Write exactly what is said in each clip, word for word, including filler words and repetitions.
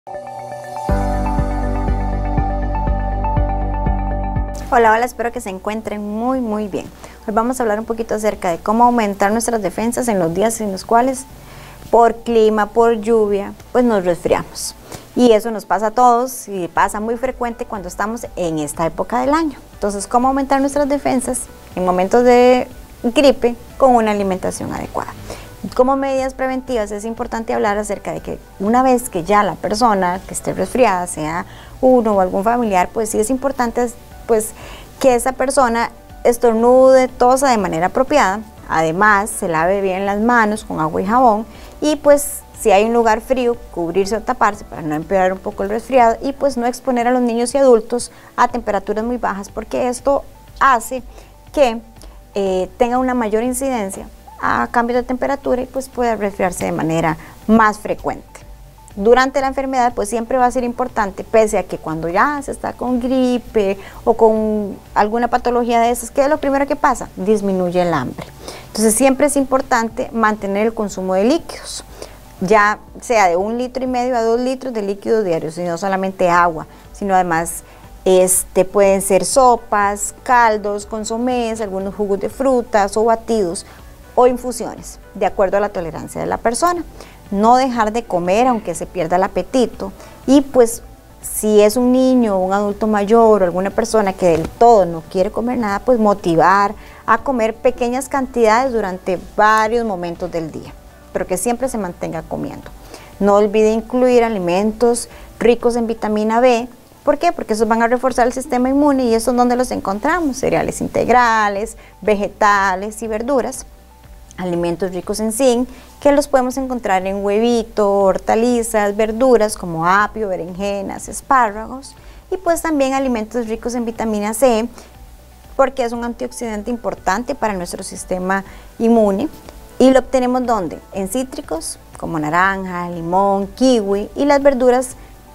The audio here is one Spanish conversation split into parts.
Hola, hola, espero que se encuentren muy muy bien. Hoy vamos a hablar un poquito acerca de cómo aumentar nuestras defensas en los días en los cuales por clima, por lluvia, pues nos resfriamos. Y eso nos pasa a todos y pasa muy frecuente cuando estamos en esta época del año. Entonces, ¿cómo aumentar nuestras defensas en momentos de gripe con una alimentación adecuada? Como medidas preventivas es importante hablar acerca de que una vez que ya la persona que esté resfriada, sea uno o algún familiar, pues sí es importante pues que esa persona estornude, tosa de manera apropiada. Además, se lave bien las manos con agua y jabón y pues si hay un lugar frío, cubrirse o taparse para no empeorar un poco el resfriado y pues no exponer a los niños y adultos a temperaturas muy bajas, porque esto hace que eh, tenga una mayor incidencia a cambios de temperatura y pues pueda resfriarse de manera más frecuente. Durante la enfermedad pues siempre va a ser importante, pese a que cuando ya se está con gripe o con alguna patología de esas, ¿qué es lo primero que pasa? Disminuye el hambre. Entonces siempre es importante mantener el consumo de líquidos, ya sea de un litro y medio a dos litros de líquidos diarios, y no solamente agua, sino además este, pueden ser sopas, caldos, consomés, algunos jugos de frutas o batidos o infusiones, de acuerdo a la tolerancia de la persona. No dejar de comer aunque se pierda el apetito, y pues si es un niño, un adulto mayor o alguna persona que del todo no quiere comer nada, pues motivar a comer pequeñas cantidades durante varios momentos del día, pero que siempre se mantenga comiendo. No olvide incluir alimentos ricos en vitamina B. ¿Por qué? Porque esos van a reforzar el sistema inmune, y eso es donde los encontramos: cereales integrales, vegetales y verduras. Alimentos ricos en zinc, que los podemos encontrar en huevito, hortalizas, verduras como apio, berenjenas, espárragos, y pues también alimentos ricos en vitamina C, porque es un antioxidante importante para nuestro sistema inmune. Y lo obtenemos ¿dónde? En cítricos como naranja, limón, kiwi, y las verduras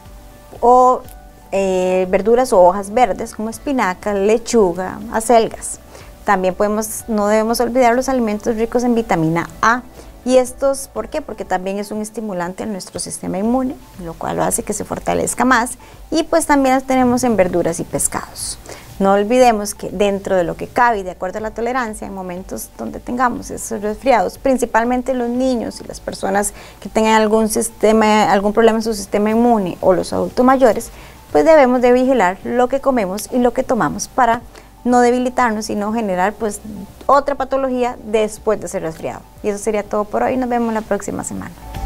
o eh, verduras o hojas verdes como espinaca, lechuga, acelgas. También podemos, no debemos olvidar los alimentos ricos en vitamina A. Y estos, ¿por qué? Porque también es un estimulante en nuestro sistema inmune, lo cual lo hace que se fortalezca más. Y pues también las tenemos en verduras y pescados. No olvidemos que dentro de lo que cabe y de acuerdo a la tolerancia, en momentos donde tengamos esos resfriados, principalmente los niños y las personas que tengan algún, sistema, algún problema en su sistema inmune o los adultos mayores, pues debemos de vigilar lo que comemos y lo que tomamos para no debilitarnos y no generar pues otra patología después de ser resfriado. Y eso sería todo por hoy. Nos vemos la próxima semana.